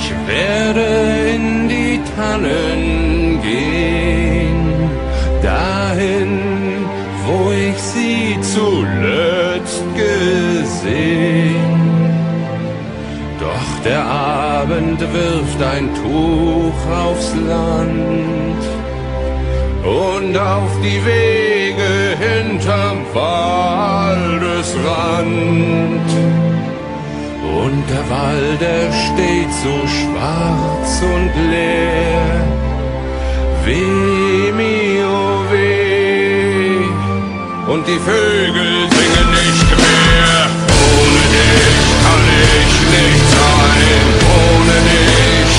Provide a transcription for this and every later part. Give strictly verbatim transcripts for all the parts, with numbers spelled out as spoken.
Ich werde in die Tannen gehen, dahin, wo ich sie zuletzt gesehen. Doch der Abend wirft ein Tuch aufs Land und auf die Wege hinterm Waldesrand. Und der Wald, der steht so schwarz und leer. Weh, mio, weh. Und die Vögel singen nicht mehr. Ohne dich kann ich nicht sein. Ohne dich.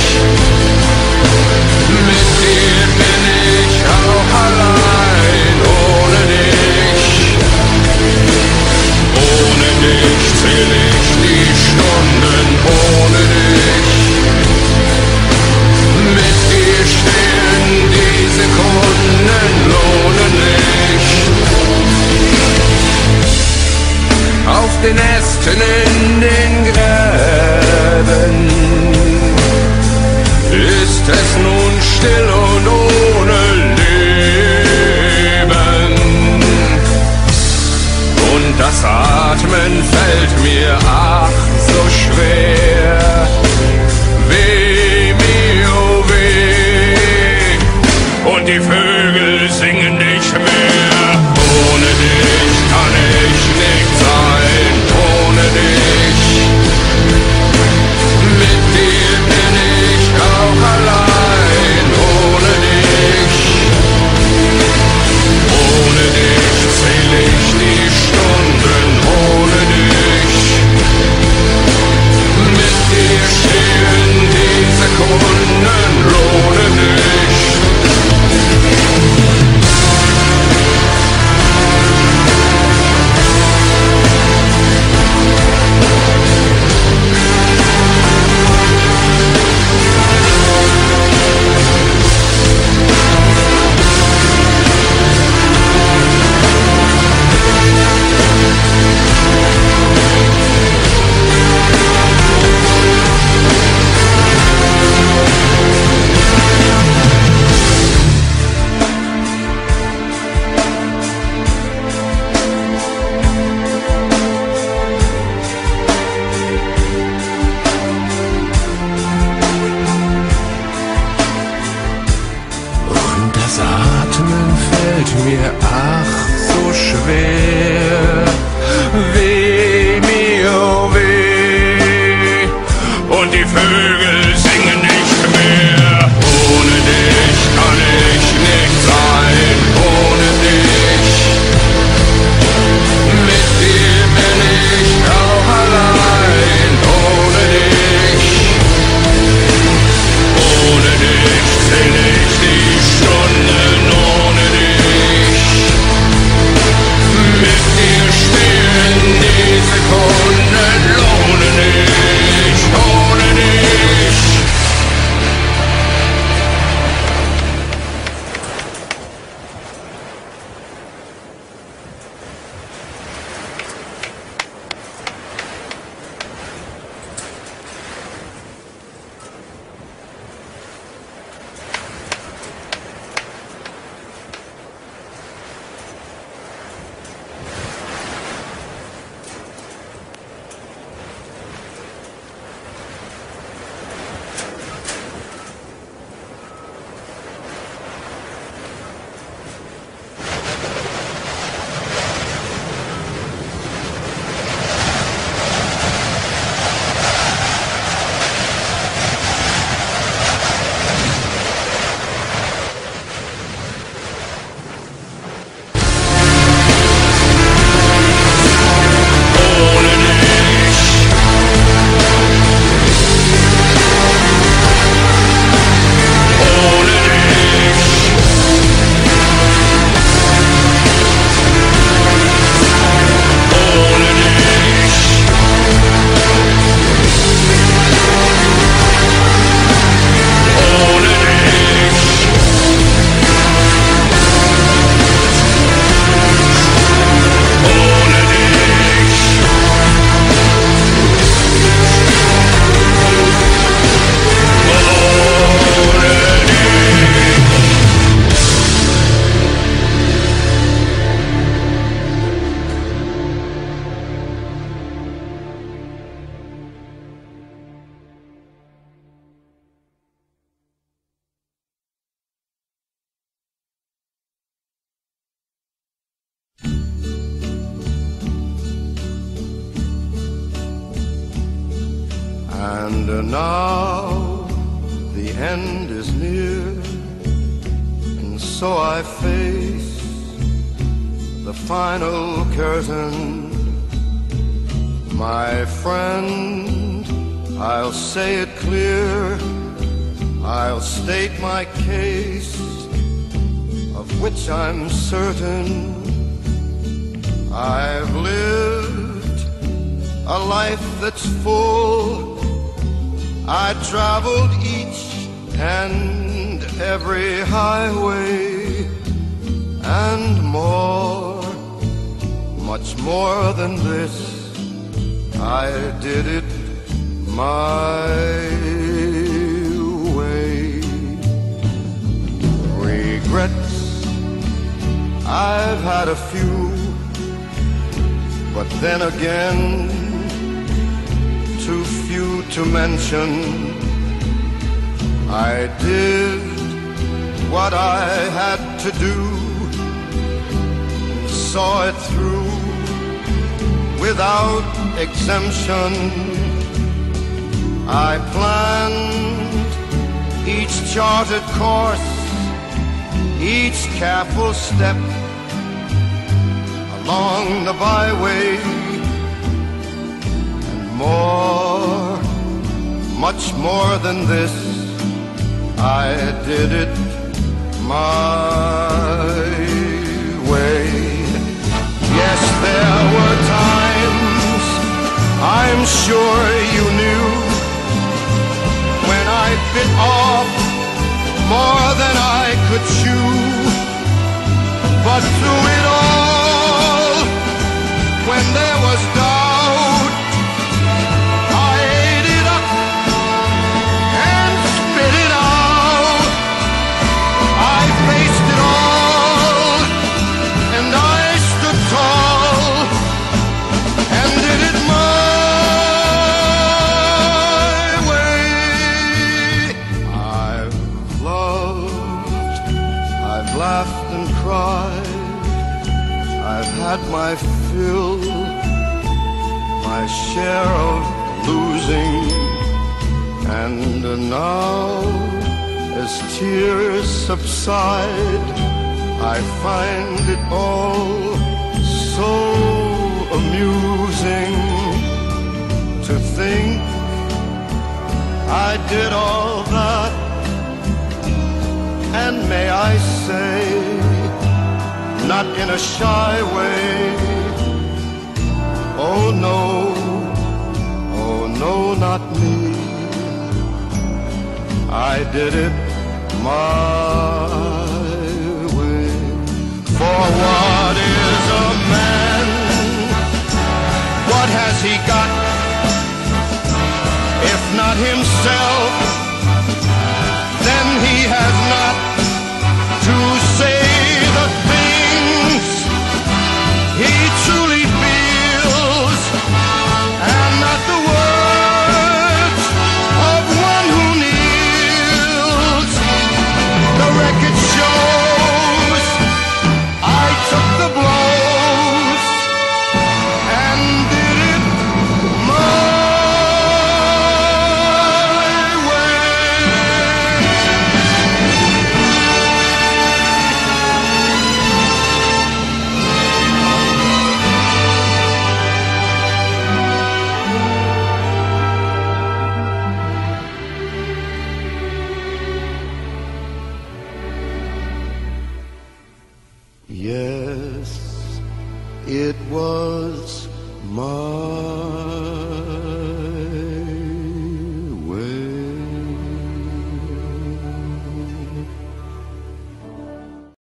Mit dir bin ich auch allein. Ohne dich. Ohne dich zähl ich die Stunden. Ohne dich. Mit dir stehen die Sekunden. Lohnen nicht. Auf den Ästen in den Gräben ist es nun still und ohne Leben. Und das Atmen fällt mir ach so schwer. Weh, mio, weh. Und die Vögel singen nicht mehr. Ohne dich kann ich nicht sein. Ohne dich. Mit dir bin ich auch allein. Ohne dich. Ohne dich zähl ich die Stunden. Ohne dich. Mit dir stehen die Sekunden. Lohnen nicht. Atmen fällt mir ach so schwer. Weh, mio, weh. Und die Vögel singen nicht mehr. Ohne dich kann ich nicht sein. Ohne dich. Mit dir bin ich auch allein. Ohne dich. Ohne dich zähl ich die Stunden. Ohne dich. Mit dir stehen die Sekunden. Lohne nicht. Ohne dich. now the end is near, and so I face the final curtain. My friend, I'll say it clear, I'll state my case, of which I'm certain. I've lived a life that's full. I traveled each and every highway, and more, much more than this, I did it my way. Regrets, I've had a few, but then again, too few to mention. I did what I had to do, saw it through without exemption. I planned each charted course, each careful step along the byway, and more, much more than this, I did it my way. Yes, there were times, I'm sure you knew, when I bit off more than I could chew. But through it all, when there was doubt, I ate it up and spit it out. I faced it all, and I stood tall, and did it my way. I've loved, I've laughed and cried, I've had my fill, my share of losing, and now, as tears subside, I find it all so amusing to think I did all that, and may I say, not in a shy way. Oh no, oh no, not me. I did it my way. For what is a man? What has he got, if not himself?